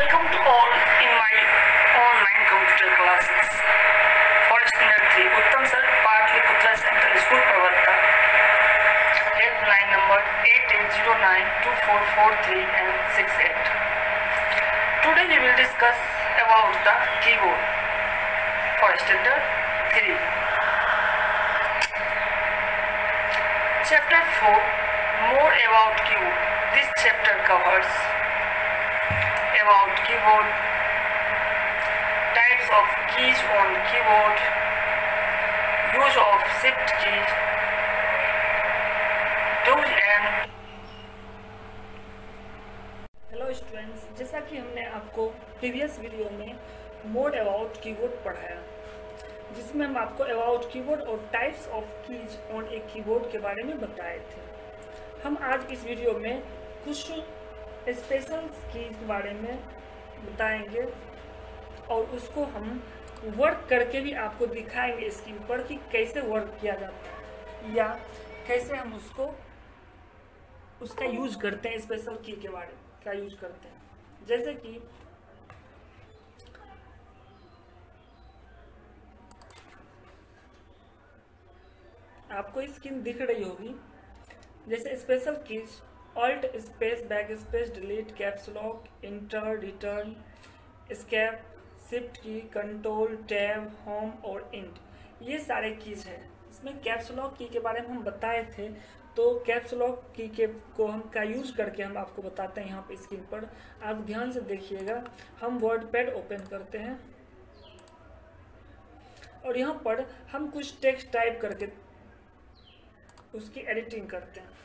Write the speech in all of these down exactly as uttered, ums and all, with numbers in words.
Welcome to all in my online computer classes. For Standard three, Uttam Sir, Patliputra Central School, Pravarta. Helpline number eight eight zero nine two four four three and six eight. Today we will discuss about the keyboard for Standard three. Chapter four, More about keyboard. This chapter covers about keyboard, types of keys on keyboard, use of shift key, do's and hello students, जैसा कि हमने आपको previous video में mode about keyboard पढ़ाया, जिसमें हम आपको about keyboard और types of keys on a keyboard के बारे में बताए थे। हम आज इस वीडियो में कुछ स्पेशल कीज के बारे में बताएंगे और उसको हम वर्क करके भी आपको दिखाएंगे स्क्रीन पर कि कैसे वर्क किया जाता है या कैसे हम उसको उसका यूज करते हैं। स्पेशल की के बारे में क्या यूज करते हैं, जैसे कि आपको स्क्रीन दिख रही होगी। जैसे special keys alt space back space delete caps lock enter return escape shift key control tab home और इंट, ये सारे कीज हैं। इसमें कैप्स लॉक की के बारे में हम बताए थे, तो कैप्स लॉक की के को हम का यूज करके हम आपको बताते हैं। यहाँ पे स्क्रीन पर आप ध्यान से देखिएगा। हम वर्डपैड ओपन करते हैं और यहाँ पर हम कुछ टेक्स्ट टाइप करके उसकी एडिटिंग करते हैं।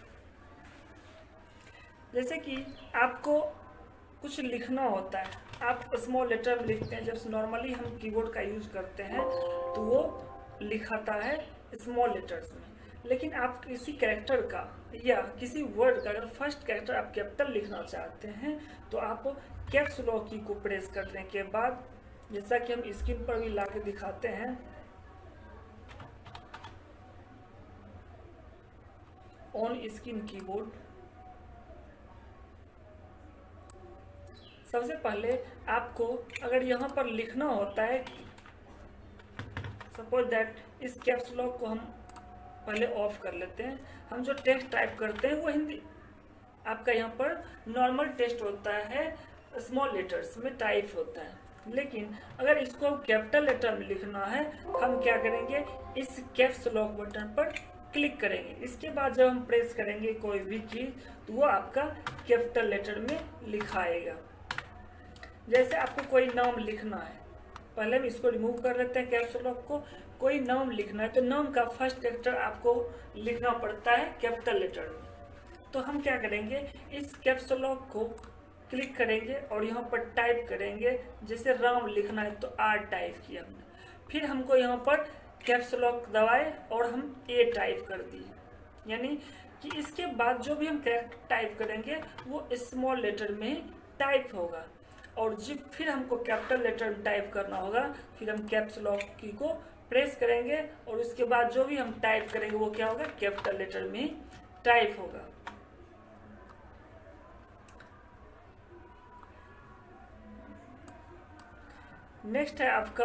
जैसे कि आपको कुछ लिखना होता है, आप स्मॉल लेटर में लिखते हैं। जब नॉर्मली हम कीबोर्ड का यूज करते हैं तो वो लिखाता है स्मॉल लेटर्स में, लेकिन आप किसी कैरेक्टर का या किसी वर्ड का अगर फर्स्ट कैरेक्टर आप कैपिटल लिखना चाहते हैं तो आप कैप्स लॉक की को प्रेस करने के बाद, जैसा कि हम स्क्रीन पर भी ला के दिखाते हैं, ऑन स्क्रीन कीबोर्ड, सबसे पहले आपको अगर यहाँ पर लिखना होता है, सपोज दैट इस कैप्स लॉक को हम पहले ऑफ कर लेते हैं। हम जो टेक्स्ट टाइप करते हैं वो हिंदी आपका यहाँ पर नॉर्मल टेक्स्ट होता है, स्मॉल लेटर्स में टाइप होता है। लेकिन अगर इसको कैपिटल लेटर में लिखना है, हम क्या करेंगे, इस कैप्स लॉक बटन पर क्लिक करेंगे। इसके बाद जब हम प्रेस करेंगे कोई भी चीज तो वो आपका कैपिटल लेटर में लिखाएगा। जैसे आपको कोई नाम लिखना है, पहले हम इसको रिमूव कर लेते हैं कैप्स लॉक को। कोई नाम लिखना है तो नाम का फर्स्ट कैरेक्टर आपको लिखना पड़ता है कैपिटल लेटर में। तो हम क्या करेंगे, इस कैप्स लॉक को क्लिक करेंगे और यहाँ पर टाइप करेंगे। जैसे राम लिखना है तो आर टाइप किया हमने, फिर हमको यहाँ पर कैप्स लॉक दबाए और हम ए टाइप कर दिए, यानी कि इसके बाद जो भी हम कैरेक्टर टाइप करेंगे वो स्मॉल लेटर में ही टाइप होगा। और जब फिर हमको कैपिटल लेटर में टाइप करना होगा, फिर हम कैप्स लॉक की को प्रेस करेंगे और उसके बाद जो भी हम टाइप करेंगे वो क्या होगा, कैपिटल लेटर में ही टाइप होगा। नेक्स्ट है आपका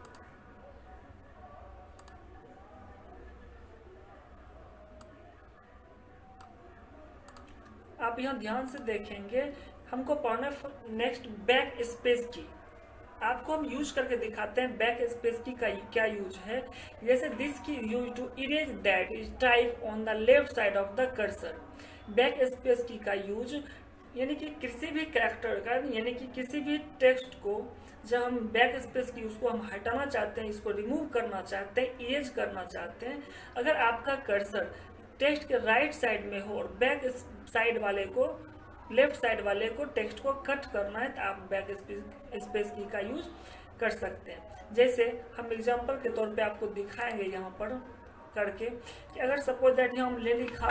आप यहाँ ध्यान से देखेंगे, हमको पढ़ना नेक्स्ट बैक स्पेस की। आपको हम यूज करके दिखाते हैं बैक स्पेस की का क्या यूज है। जैसे this key use to erase that is type on the left side of the cursor. Back space key का यूज यानी कि किसी भी कैरेक्टर का यानी कि किसी भी टेक्स्ट को जब हम बैक स्पेस की उसको हम हटाना चाहते हैं, इसको रिमूव करना चाहते हैं, इरेज करना चाहते हैं, अगर आपका कर्सर टेक्स्ट के राइट साइड में हो और बैक साइड वाले को लेफ्ट साइड वाले को टेक्स्ट को कट करना है तो आप बैक स्पेस की का यूज कर सकते हैं। जैसे हम एग्जांपल के तौर पे आपको दिखाएंगे यहाँ पर करके कि अगर सपोज दैट हम ले लिखा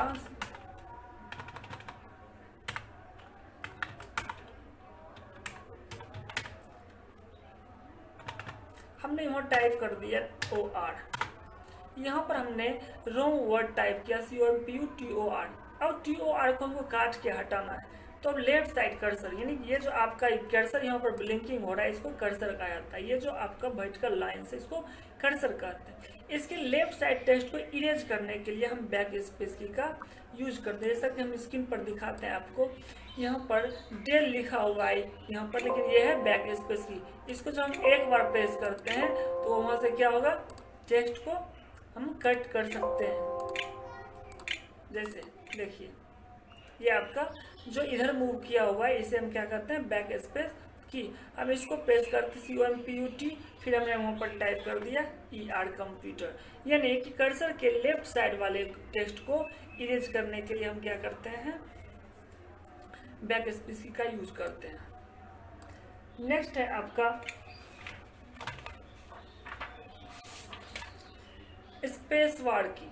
हमने यहाँ टाइप कर दिया ओ आर, यहाँ पर हमने रॉन्ग वर्ड टाइप किया C O M P U T O R. अब टी ओ आर को हमको काट के हटाना है तो लेफ्ट साइड कर्सर, यानी ये जो आपका कर्सर यहाँ पर ब्लिंकिंग हो रहा है, इसको कर्सर कहा जाता है। ये जो आपका वर्टिकल लाइन है, इसको कर्सर कहते हैं। इसके लेफ्ट साइड टेक्स्ट को इरेज करने के लिए हम बैक स्पेस की का यूज करते हैं। जैसा कि हम स्क्रीन पर दिखाते हैं आपको, यहाँ पर डेल लिखा हुआ है यहाँ पर, लेकिन ये है बैक स्पेस की। इसको जब हम एक बार प्रेस करते हैं तो वहां से क्या होगा, टेक्स्ट को हम कट कर सकते हैं। जैसे देखिए, ये आपका जो इधर मूव किया हुआ है, इसे हम क्या कहते हैं, बैक स्पेस की। हम इसको प्रेस करते C O M P U T, फिर हमने वहाँ पर टाइप कर दिया ई आर कंप्यूटर। यानी कि कर्सर के लेफ्ट साइड वाले टेक्स्ट को इरेज करने के लिए हम क्या करते हैं, बैक स्पेस की का यूज करते हैं। नेक्स्ट है आपका स्पेस बार की।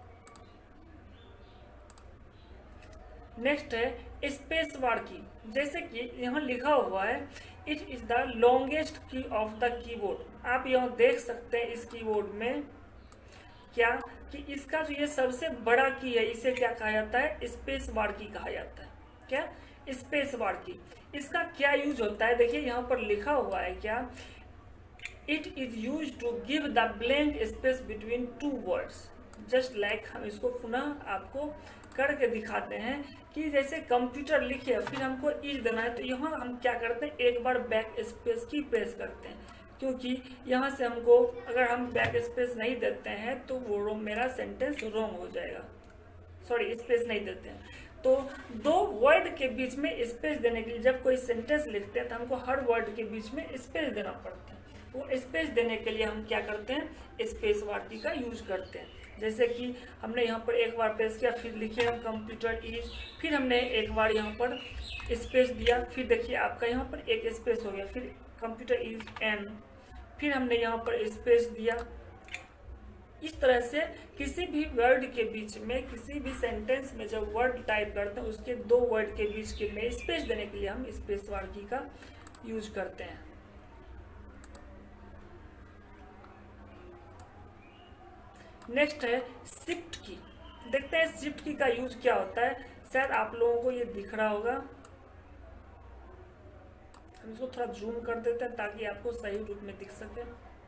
नेक्स्ट है स्पेस बार की। जैसे कि यहाँ लिखा हुआ है, it is the longest key of the keyboard. आप यहाँ देख सकते हैं इस कीबोर्ड में क्या कि इसका जो ये सबसे बड़ा की है, इसे क्या कहा जाता है, स्पेस बार की कहा जाता है। क्या, स्पेस बार की। इसका क्या यूज होता है, देखिए यहाँ पर लिखा हुआ है क्या, it is use to give the blank space between two words. Just like हम इसको पुनः आपको करके दिखाते हैं कि जैसे कंप्यूटर लिखे फिर हमको इज देना है, तो यहाँ हम क्या करते हैं, एक बार बैक स्पेस की प्रेस करते हैं, क्योंकि यहाँ से हमको अगर हम बैक स्पेस नहीं देते हैं तो वो मेरा सेंटेंस रॉन्ग हो जाएगा। सॉरी, स्पेस नहीं देते हैं तो दो वर्ड के बीच में स्पेस देने के लिए, जब कोई सेंटेंस लिखते हैं तो हमको हर वर्ड के बीच में स्पेस देना पड़ता है। वो स्पेस देने के लिए हम क्या करते हैं, स्पेस बार की का यूज करते हैं। जैसे कि हमने यहाँ पर एक बार प्रेस किया, फिर लिखे हम कंप्यूटर इज, फिर हमने एक बार यहाँ पर स्पेस दिया, फिर देखिए आपका यहाँ पर एक स्पेस हो गया, फिर कंप्यूटर इज एन, फिर हमने यहाँ पर स्पेस दिया। इस तरह से किसी भी वर्ड के बीच में, किसी भी सेंटेंस में जब वर्ड टाइप करते हैं, उसके दो वर्ड के बीच के में स्पेस देने के लिए हम स्पेस बार की का यूज करते हैं। नेक्स्ट है शिफ्ट की। देखते हैं शिफ्ट की का यूज क्या होता है। शायद आप लोगों को ये दिख रहा होगा, हम इसको थोड़ा जूम कर देते हैं ताकि आपको सही रूप में दिख सके।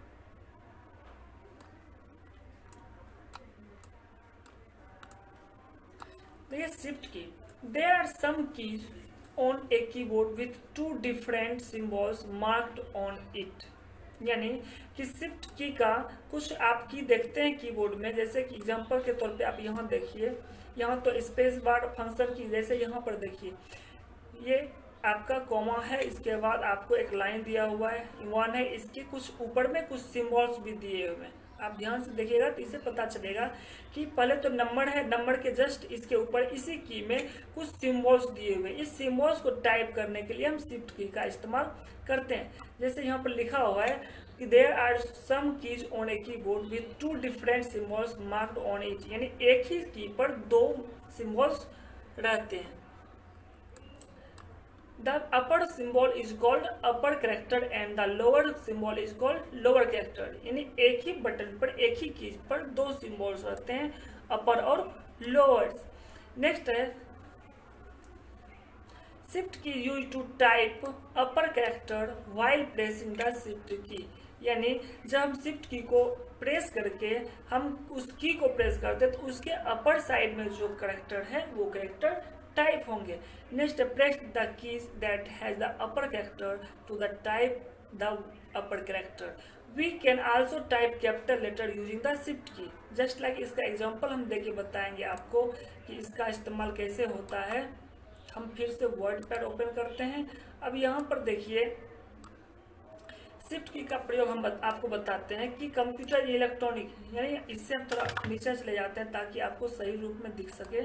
देखिए shift key, there are some keys on a keyboard with two different symbols marked on it. यानी कि शिफ्ट की का कुछ आप की देखते हैं कीबोर्ड में, जैसे कि एग्जांपल के तौर पे आप यहाँ देखिए, यहाँ तो स्पेस बार फंक्शन की, जैसे यहाँ पर देखिए ये आपका कॉमा है, इसके बाद आपको एक लाइन दिया हुआ है, वन है, इसके कुछ ऊपर में कुछ सिंबल्स भी दिए हुए हैं। आप ध्यान से देखिएगा तो इसे पता चलेगा कि पहले तो नंबर है, नंबर के जस्ट इसके ऊपर इसी की में कुछ सिंबल्स दिए हुए हैं। इस सिंबल्स को टाइप करने के लिए हम शिफ्ट की का इस्तेमाल करते हैं। जैसे यहाँ पर लिखा हुआ है कि there are some keys on a keyboard with two different symbols marked on it, यानी एक ही की पर दो सिंबल्स रहते हैं। The upper symbol is called upper character and the lower symbol is called lower character। यानी एक ही बटन पर, एक ही कीज पर दो सिंबल्स रहते हैं, अपर और लोअर। नेक्स्ट है shift key use to type upper character while pressing the shift key. यानी जब हम शिफ्ट की को प्रेस करके हम उस की को प्रेस करते हैं तो उसके अपर साइड में जो कैरेक्टर है वो कैरेक्टर टाइप होंगे। Next, press the keys that has the upper character to the type the upper character. We can also type capital letter using the shift key. Just like इसका example हम देके बताएंगे आपको कि इसका इस्तेमाल कैसे होता है। हम फिर से वर्ड पैड ओपन करते हैं। अब यहाँ पर देखिए शिफ्ट की का प्रयोग हम बत, आपको बताते हैं कि कंप्यूटर इलेक्ट्रॉनिक, यानी इससे हम थोड़ा नीचे चले जाते हैं ताकि आपको सही रूप में दिख सके।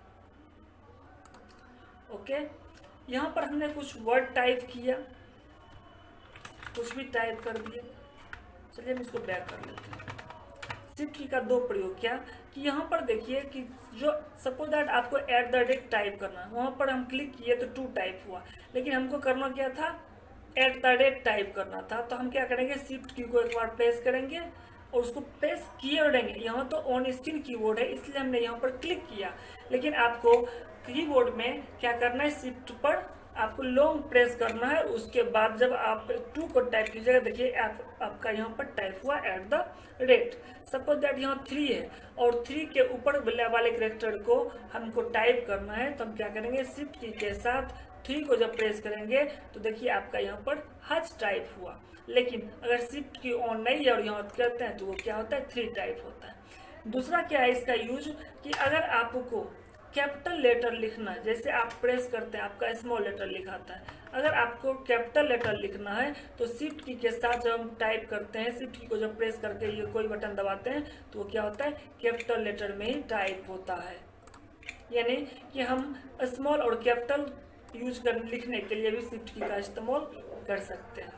ओके, यहाँ पर हमने कुछ वर्ड टाइप किया, कुछ भी टाइप कर दिया। चलिए हम इसको बैक कर लेते हैं। शिफ्ट की का दो प्रयोग क्या कि यहाँ पर देखिए कि जो सपोज दैट आपको एट द रेट टाइप करना है, वहाँ पर हम क्लिक किए तो टू टाइप हुआ, लेकिन हमको करना क्या था, एट द रेट टाइप करना था। तो हम क्या करेंगे, शिफ्ट की को एक बार प्रेस करेंगे और उसको प्रेस किए रहेंगे। यहाँ तो ऑन स्क्रीन कीबोर्ड है इसलिए हमने यहाँ पर क्लिक किया, लेकिन आपको कीबोर्ड में क्या करना है, शिफ्ट पर आपको लॉन्ग प्रेस करना है। उसके बाद जब आप टू को टाइप कीजिएगा, देखिए आप, आपका यहाँ पर टाइप हुआ at the rate. Suppose that यहाँ थ्री है और थ्री के ऊपर वाले कैरेक्टर को हमको टाइप करना है, तो हम क्या करेंगे, शिफ्ट की के साथ थ्री को जब प्रेस करेंगे तो देखिए आपका यहाँ पर हज टाइप हुआ। लेकिन अगर शिफ्ट की ऑन नहीं है और यहाँ करते हैं तो वो क्या होता है, थ्री टाइप होता है। दूसरा क्या है इसका यूज, कि अगर आपको कैपिटल लेटर लिखना है, जैसे आप प्रेस करते हैं आपका स्मॉल लेटर लिखाता है, अगर आपको कैपिटल लेटर लिखना है तो शिफ्ट की के साथ जब हम टाइप करते हैं, शिफ्ट की को जब प्रेस करके ये कोई बटन दबाते हैं तो वो क्या होता है, कैपिटल लेटर में ही टाइप होता है। यानी कि हम स्मॉल और कैपिटल यूज कर लिखने के लिए भी शिफ्ट की का इस्तेमाल कर सकते हैं।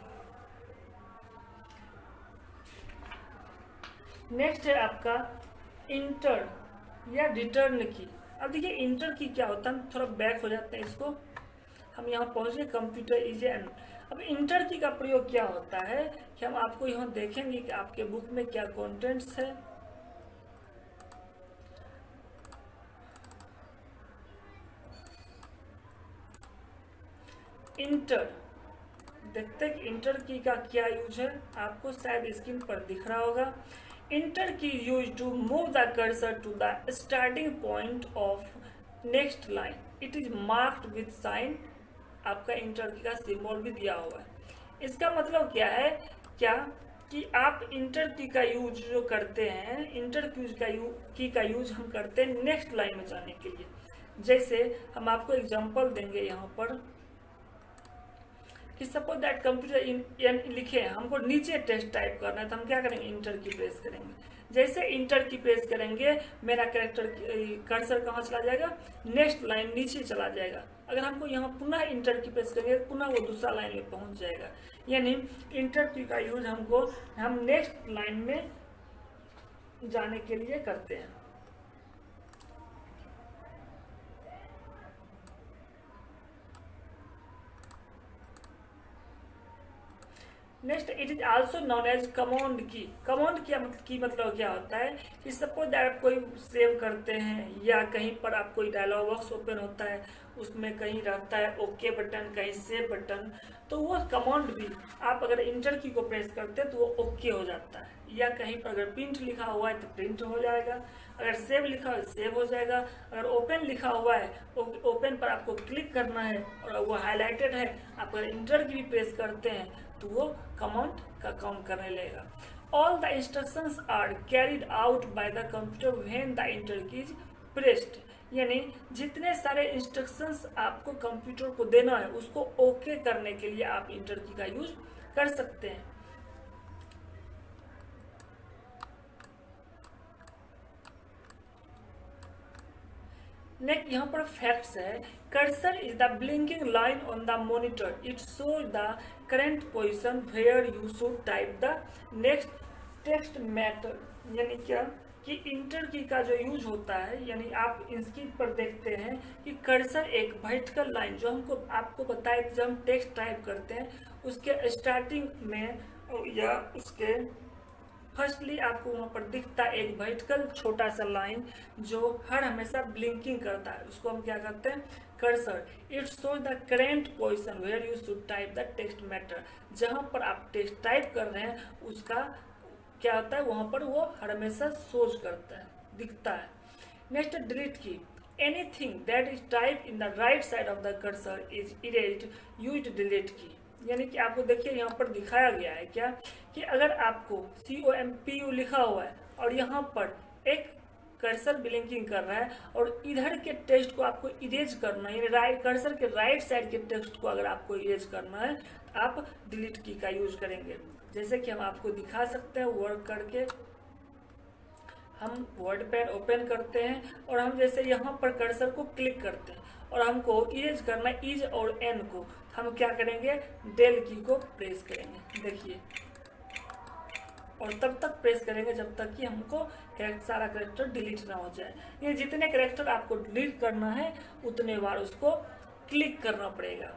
नेक्स्ट है आपका इंटर या रिटर्न की। अब देखिए इंटर की क्या होता है, हम थोड़ा बैक हो जाते हैं, इसको हम यहाँ पहुँचे कंप्यूटर इजी एंड। अब इंटर की का प्रयोग क्या होता है कि हम आपको यहाँ देखेंगे कि आपके बुक में क्या कंटेंट्स है। इंटर देखते हैं कि इंटर की का क्या यूज है, आपको शायद स्क्रीन पर दिख रहा होगा। Enter key use to move the cursor to the starting point of next line, it is marked with sign. आपका इंटर की का सिंबल भी दिया हुआ है। इसका मतलब क्या है, क्या कि आप इंटर की का यूज जो करते हैं, इंटर की का यूज की का यूज हम करते हैं नेक्स्ट लाइन में जाने के लिए। जैसे हम आपको एग्जांपल देंगे यहाँ पर कि सपोज दैट कंप्यूटर लिखे हैं, हमको नीचे टेक्स्ट टाइप करना है, तो हम क्या करेंगे, इंटर की प्रेस करेंगे। जैसे इंटर की प्रेस करेंगे मेरा कैरेक्टर कर्सर कहाँ चला जाएगा, नेक्स्ट लाइन नीचे चला जाएगा। अगर हमको यहाँ पुनः इंटर की प्रेस करेंगे पुनः वो दूसरा लाइन में पहुंच जाएगा। यानी इंटर की का यूज हमको हम नेक्स्ट लाइन में जाने के लिए करते हैं। Next it is also known as command key. Command key की मतलब क्या होता है कि सपोज आप कोई सेव करते हैं या कहीं पर आप कोई डायलॉग बॉक्स ओपन होता है, उसमें कहीं रहता है ओके बटन, कहीं सेव बटन, तो वो कमांड भी आप अगर इंटर की को प्रेस करते हैं तो वो ओके हो जाता है। या कहीं पर अगर प्रिंट लिखा हुआ है तो प्रिंट हो जाएगा, अगर सेव लिखा हुआ है सेव हो जाएगा, अगर ओपन लिखा हुआ है ओपन पर आपको क्लिक करना है और वो हाईलाइटेड है, आप अगर इंटर की भी प्रेस करते हैं तो वो कमांड का काम करने लगेगा। All the instructions are carried out by the computer when the enter key is pressed. यानी जितने सारे इंस्ट्रक्शंस आपको कंप्यूटर को देना है उसको ओके करने के लिए आप इंटर की का यूज कर सकते हैं। नेक्स्ट यहाँ पर फैक्ट्स है, cursor is the blinking line on the monitor, it show the current position where you should type the next text matter. यानी क्या कि इंटर की का जो यूज होता है, यानी आप स्क्रीन पर देखते हैं कि कर्सर एक वर्टिकल लाइन जो हमको आपको बताए जब हम टेक्स्ट टाइप करते हैं उसके स्टार्टिंग में या उसके फर्स्टली आपको वहाँ पर दिखता है एक वर्टिकल छोटा सा लाइन जो हर हमेशा ब्लिंकिंग करता है, उसको हम क्या करते हैं, cursor. It shows the current position where you should type the text matter. जहाँ पर आप टेक्स्ट टाइप कर रहे हैं उसका क्या होता है, वहाँ पर वो हर हमेशा सोच करता है, दिखता है। Next delete key, anything that is type in the right side of the cursor is erased, use delete key. यानी कि आपको देखिए यहाँ पर दिखाया गया है क्या कि अगर आपको C O M P U लिखा हुआ है और यहाँ पर एक कर्सर ब्लिंकिंग कर रहा है और इधर के टेक्स्ट को आपको इरेज करना है, यानी राइट कर्सर के राइट साइड के टेक्स्ट को अगर आपको इरेज करना है तो आप डिलीट की का यूज करेंगे। जैसे कि हम आपको दिखा सकते हैं वर्क करके, हम वर्ड पैड ओपन करते हैं और हम जैसे यहाँ पर कर्सर को क्लिक करते हैं और हमको इरेज करना है इज और एन को, हम क्या करेंगे, डेल की को प्रेस करेंगे, देखिए, और तब तक प्रेस करेंगे जब तक कि हमको सारा कैरेक्टर डिलीट ना हो जाए। ये जितने कैरेक्टर आपको डिलीट करना है उतने बार उसको क्लिक करना पड़ेगा।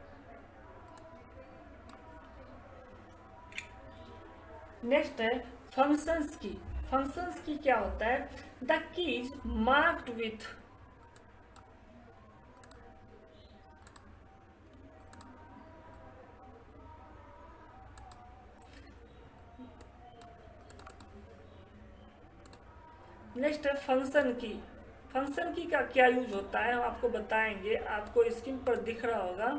नेक्स्ट है फंक्शंस की फंक्शंस की क्या होता है, the keys marked with next है फंक्शन की। फंक्शन की का क्या यूज होता है हम आपको बताएंगे, आपको स्क्रीन पर दिख रहा होगा।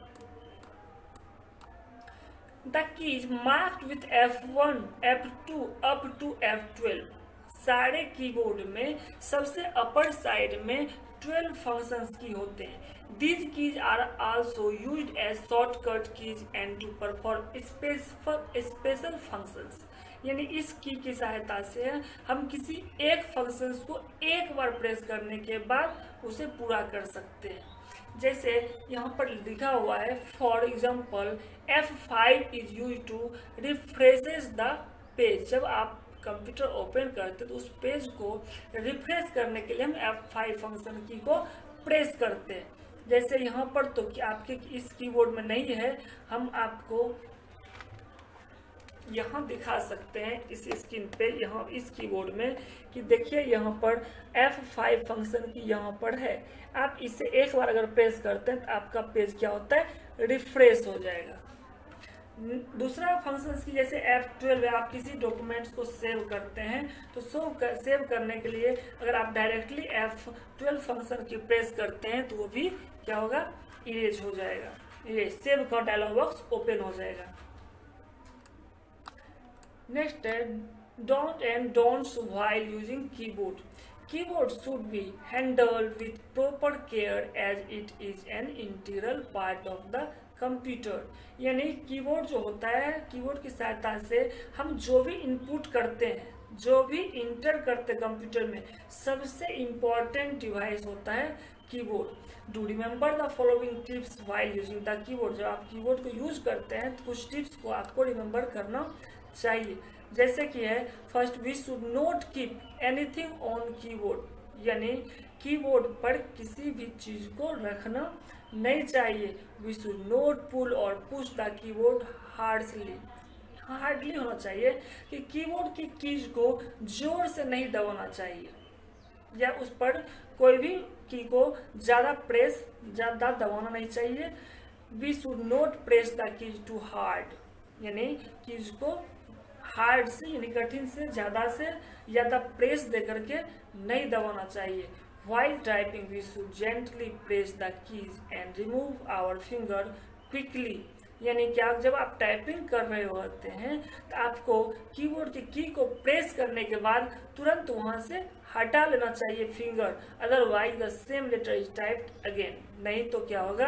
The keys marked with F one, F two up to F twelve. सारे कीबोर्ड में सबसे अपर साइड में ट्वेल्व फंक्शंस की होते हैं। These keys are also used as shortcut keys and to perform special functions. यानी इस की की सहायता से हम किसी एक फंक्शंस को एक बार प्रेस करने के बाद उसे पूरा कर सकते हैं। जैसे यहाँ पर लिखा हुआ है for example F five is use to refreshes the page. जब आप कंप्यूटर ओपन करते तो उस पेज को रिफ्रेश करने के लिए हम एफ फाइव फंक्शन की को प्रेस करते हैं। जैसे यहाँ पर तो कि आपके इस कीबोर्ड में नहीं है, हम आपको यहाँ दिखा सकते हैं इस स्क्रीन पे, यहाँ इस कीबोर्ड में कि देखिए यहाँ पर एफ फाइव फंक्शन की यहाँ पर है। आप इसे एक बार अगर प्रेस करते हैं तो आपका पेज क्या होता है, रिफ्रेश हो जाएगा। दूसरा फंक्शन की जैसे एफ ट्वेल्व है, आप किसी डॉक्यूमेंट्स को सेव करते हैं तो सो कर, सेव करने के लिए अगर आप directly F twelve function key press करते हैं तो वो भी क्या होगा, इरेज हो जाएगा। इरेज सेव का डायलॉग बॉक्स ओपन हो जाएगा। नेक्स्ट है don't and don'ts while using keyboard. Keyboard should be handled with proper care as it is an integral part of the computer. यानी कीबोर्ड जो होता है, कीबोर्ड की सहायता से हम जो भी इनपुट करते हैं, जो भी इंटर करते हैं कंप्यूटर में, सबसे इम्पॉर्टेंट डिवाइस होता है keyboard. Do remember the following tips while using the keyboard. जब आप कीबोर्ड को यूज करते हैं तो कुछ टिप्स को आपको रिमेंबर करना चाहिए। जैसे कि है first, we should not keep anything on keyboard. यानी कीबोर्ड पर किसी भी चीज को रखना नहीं चाहिए। वी शुड नॉट पुल और push the keyboard hardly. Hardly होना चाहिए कि कीबोर्ड की कीज को जोर से नहीं दबाना चाहिए, या उस पर कोई भी की को ज्यादा प्रेस ज्यादा दबाना नहीं चाहिए। We should not press the keys too hard. यानी कीज को हार्ड से यानी कठिन से ज्यादा से ज्यादा प्रेस दे करके नहीं दबाना चाहिए। While typing, we should gently press the keys and remove our finger quickly. यानी कि आप जब आप टाइपिंग कर रहे होते हैं तो आपको कीबोर्ड की की को प्रेस करने के बाद तुरंत वहां से हटा लेना चाहिए finger, otherwise the same letter is typed again. नहीं तो क्या होगा,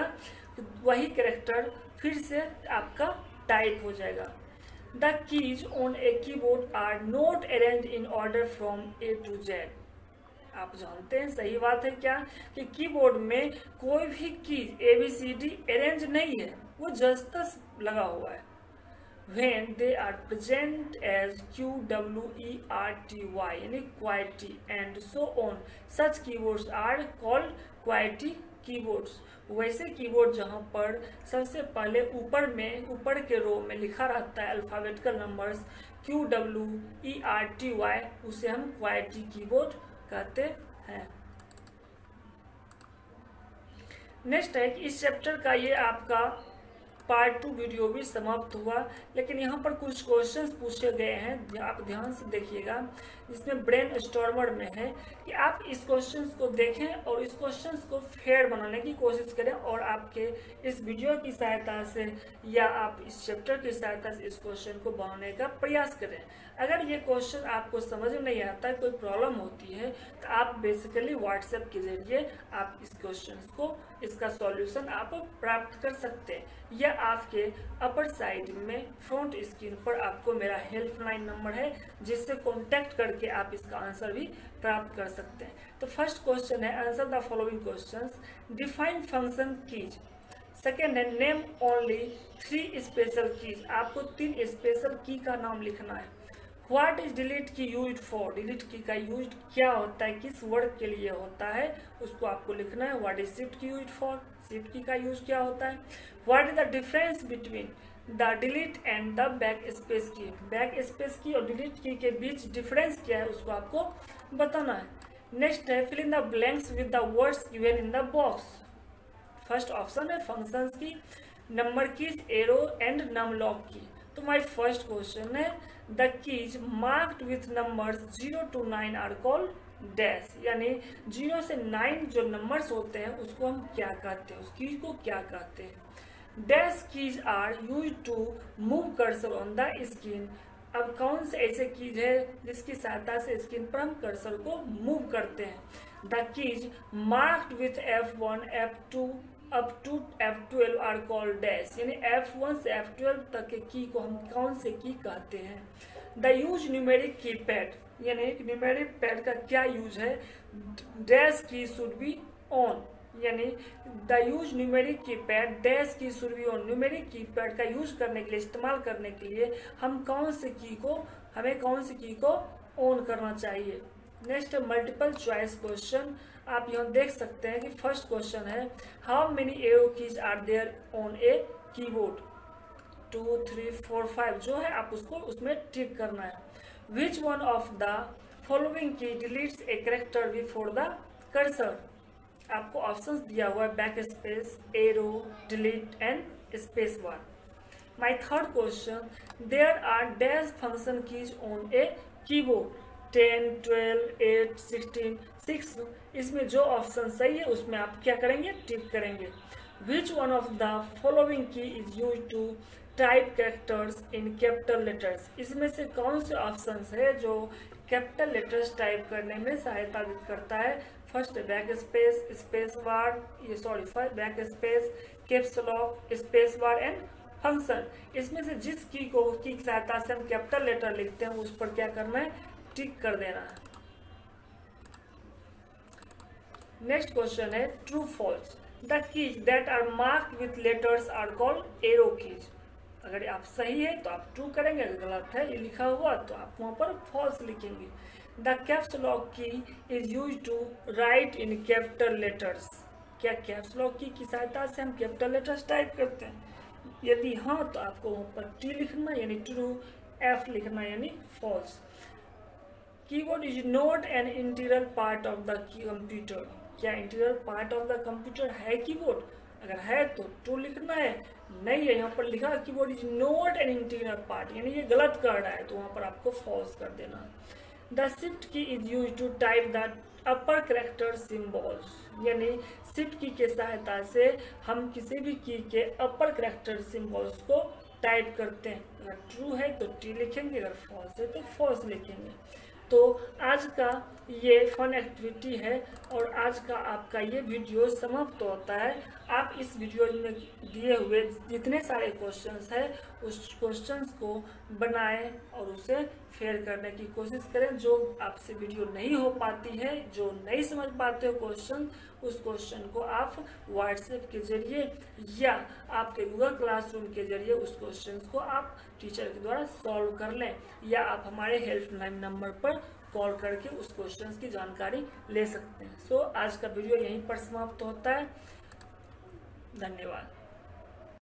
वही कैरेक्टर फिर से आपका टाइप हो जाएगा। The keys on a keyboard are not arranged in order from A to Z. आप जानते हैं, सही बात है क्या, कि कीबोर्ड में कोई भी keys A B C D arrange नहीं है, वो जस्टस लगा हुआ है। When they are present as Q W E R T Y यानी QWERTY and so on, such keyboards are called QWERTY keyboards। वैसे कीबोर्ड जहाँ पर सबसे पहले ऊपर में ऊपर के रो में लिखा रहता है alphabetical numbers Q W E R T Y, उसे हम QWERTY कीबोर्ड कहते हैं। नेक्स्ट है कि इस चैप्टर का ये आपका पार्ट टू वीडियो भी समाप्त हुआ, लेकिन यहाँ पर कुछ क्वेश्चंस पूछे गए हैं, आप ध्यान से देखिएगा। इसमें ब्रेन स्टॉर्मर में है कि आप इस क्वेश्चंस को देखें और इस क्वेश्चंस को फेयर बनाने की कोशिश करें, और आपके इस वीडियो की सहायता से या आप इस चैप्टर की सहायता से इस क्वेश्चन को बनाने का प्रयास करें। अगर ये क्वेश्चन आपको समझ में नहीं आता है, कोई प्रॉब्लम होती है, तो आप बेसिकली व्हाट्सएप के जरिए आप इस क्वेश्चन को, इसका सॉल्यूशन आप प्राप्त कर सकते हैं, या आपके अपर साइड में फ्रंट स्क्रीन पर आपको मेरा हेल्पलाइन नंबर है, जिससे कांटेक्ट करके आप इसका आंसर भी प्राप्त कर सकते हैं। तो फर्स्ट क्वेश्चन है, answer the following questions, define function keys. Second है, name only three special keys. आपको तीन स्पेशल की का नाम लिखना है। What is delete key use for. Delete key का यूज क्या होता है, किस वर्ड के लिए होता है, उसको आपको लिखना है। What is shift key use for. Shift key का यूज क्या होता है। What is the difference between the delete and the back space key. Back space key और डिलीट की के बीच डिफरेंस क्या है उसको आपको बताना है। नेक्स्ट है fill in the blanks with the words given in the box. First option है functions key, number keys, arrow and num lock key. तो माय फर्स्ट क्वेश्चन है the keys marked with numbers zero to nine are called dash, यानी zero से nine जो numbers होते हैं उसको हम क्या कहते हैं, उस कीज को क्या कहते हैं। Dash keys are use to move cursor on the screen. अब कौन से ऐसे कीज है जिसकी सहायता से स्क्रीन पर हम कर्सर को मूव करते हैं। The keys marked with F one F two up to F twelve are called dash, यानी एफ वन से एफ ट्वेल्व तक के की को हम कौन से की कहते हैं। The use numeric key pad, यानी न्यूमेरिक पैड का क्या यूज है। Dash key should be on, यानी the use numeric key pad dash key should be on. Numeric key pad का यूज करने के लिए, इस्तेमाल करने के लिए हम कौन से की को हमें कौन सी की को ऑन करना चाहिए। Next multiple choice question. आप यहाँ देख सकते हैं कि फर्स्ट क्वेश्चन है how many arrow keys are there on a keyboard. Two three four five जो है आप उसको उसमें टिक करना है। Which one of the following key deletes a character before the cursor. आपको ऑप्शंस दिया हुआ है back space, arrow, delete and space bar. My third question there are dash function keys on a keyboard. Ten, twelve, eight, sixteen, six. इसमें जो option सही है उसमें आप क्या करेंगे, टिक करेंगे। Which one of the following key is use to type characters in capital letters. इसमें से कौन से ऑप्शंस है जो कैपिटल लेटर्स टाइप करने में सहायता करता है। First back space, space bar, ये sorry first back space, caps lock, space bar and function. इसमें से जिस की को की सहायता से हम कैपिटल लेटर लिखते हैं उस पर क्या करना है, टिक कर देना है। नेक्स्ट क्वेश्चन है true false. The keys that are marked with letters are called arrow keys. अगर आप सही है तो आप ट्रू करेंगे, अगर गलत है ये लिखा हुआ तो आप वहां पर फॉल्स लिखेंगे। The caps lock key is use to write in capital letters. क्या कैप्स लॉक की की सहायता से हम कैपिटल लेटर्स टाइप करते हैं। यदि हाँ तो आपको वहां पर टी लिखना यानी ट्रू, एफ लिखना यानी false. Keyboard is not an interior part of the computer. क्या interior part of the computer है कीबोर्ड। अगर है तो ट्रू लिखना है, नहीं है यहाँ पर लिखा keyboard is not an interior part यानी ये गलत कर रहा है तो वहां पर आपको फॉल्स कर देना। The shift key is use to type the upper character symbols, यानी शिफ्ट की के सहायता से हम किसी भी की के अपर कैरेक्टर सिंबल्स को टाइप करते हैं। अगर ट्रू है तो टी लिखेंगे, अगर फॉल्स है तो फॉल्स लिखेंगे। तो आज का ये फन एक्टिविटी है और आज का आपका ये वीडियो समाप्त होता है। आप इस वीडियो में दिए हुए जितने सारे क्वेश्चंस हैं उस क्वेश्चंस को बनाएं और उसे फेयर करने की कोशिश करें। जो आपसे वीडियो नहीं हो पाती है, जो नहीं समझ पाते हो क्वेश्चन, उस क्वेश्चन को आप व्हाट्सएप के जरिए या आपके गूगल क्लासरूम के जरिए उस क्वेश्चन को आप टीचर के द्वारा सॉल्व कर लें, या आप हमारे हेल्पलाइन नंबर पर कॉल करके उस क्वेश्चन की जानकारी ले सकते हैं। सो आज का वीडियो यहीं पर समाप्त होता है। धन्यवाद।